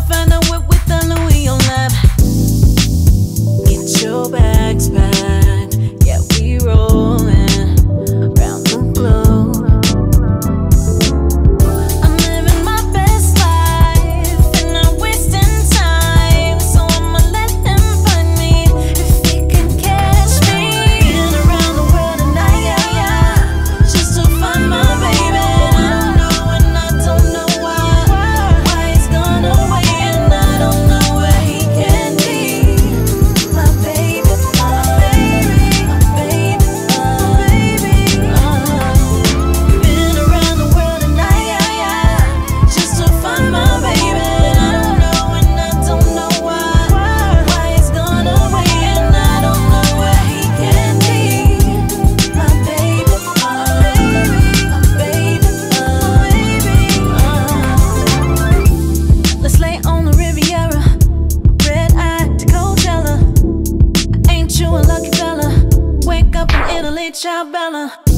find a whip with the Louis on lap. Get your bags packed, yeah, we rollin' round the globe. I'm living my best life and not wasting time, so I'ma let him find me if he can catch me. Been around the world tonight, yeah, yeah, just to find my baby. And I don't know and I don't know why he's gone away, and I don't know where he can be. My baby, my baby, my baby, my baby. Been around the world tonight, yeah, yeah, just to find my baby. And I don't know and I don't know why he's gone away, and I don't know where he can be. My baby, my baby, my baby, my baby. Let's lay on the Riviera, red eye to Coachella. Ain't you a lucky fella? Wake up in Italy, ciao Bella.